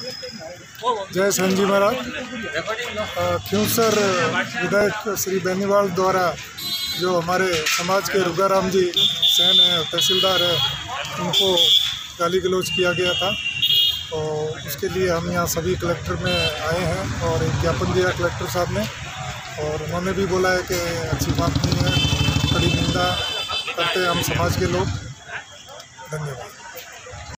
जय संजी महाराज। खिंवसर विधायक श्री बेनीवाल द्वारा जो हमारे समाज के रुगाराम जी सेन है, तहसीलदार है, उनको गाली गलौज किया गया था। तो उसके लिए हम यहाँ सभी कलेक्टर में आए हैं और एक ज्ञापन दिया कलेक्टर साहब ने, और उन्होंने भी बोला है कि अच्छी बात नहीं है, बड़ी निंदा करते हैं हम समाज के लोग। धन्यवाद।